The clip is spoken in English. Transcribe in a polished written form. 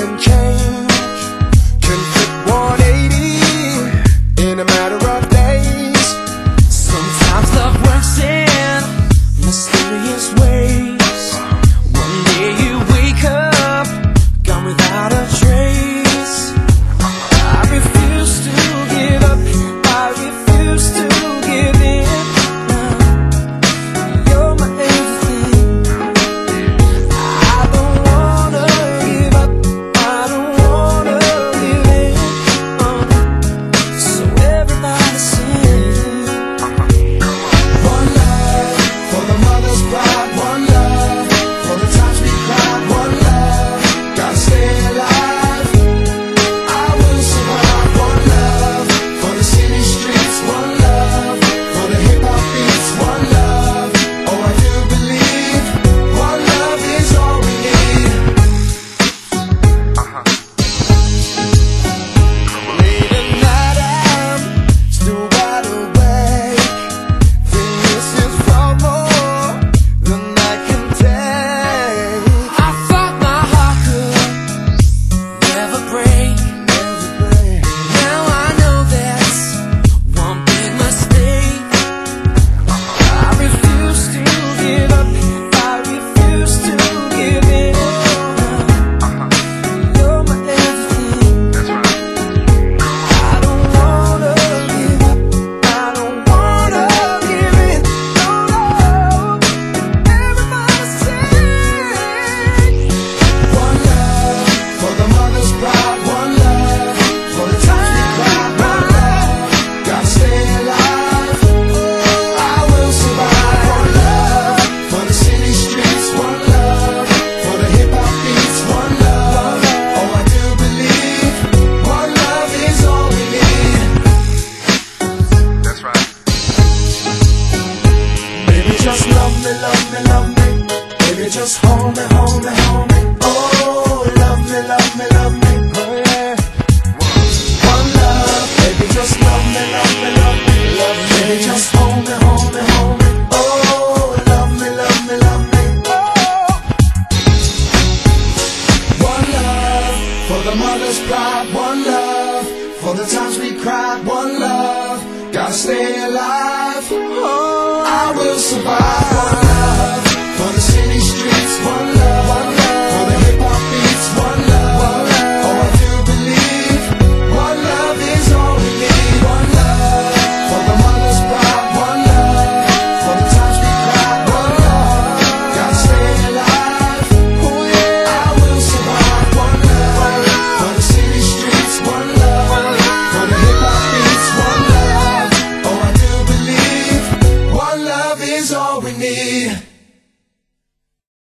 can change, can flip 180 in a matter of days. Sometimes love works in mysterious ways. One day you wake up, gone without a trace. I refuse to give up, I refuse to give in. You're my everything. I don't wanna give up, I don't wanna give in. So everybody sing. One love for the mother's pride, one love for the times we cried, one love, gotta stay alive, I will survive. One love for the city streets, one love for the hip-hop beats, one love, oh I do believe one love is all we need. Late at night I'm still wide awake, think this is far more than I can take. I thought my heart could never break. Now I know that's one big mistake. I refuse to give up, I refuse to give in. You're my everything. I don't wanna give up, I don't wanna give in. No, no, everybody sing. One love for the mother's pride, one love for the times we cried, one love, gotta stay alive, I will survive. One love for the city streets, one love for the hip-hop beats, one love, oh I do believe one love is all we need. That's right. Baby, just love me, love me, love me. Baby, just hold me, hold me, hold me. Oh, love me, love me, love me. Oh yeah. One love, baby, just love me, love me, love me, love me. Baby, just hold me, hold me, hold me. Oh, love me, love me, love me. Oh. One love for the mother's pride, one love for the times we cried, one love, gotta stay alive. Oh, I will survive. One love for the city streets, one love.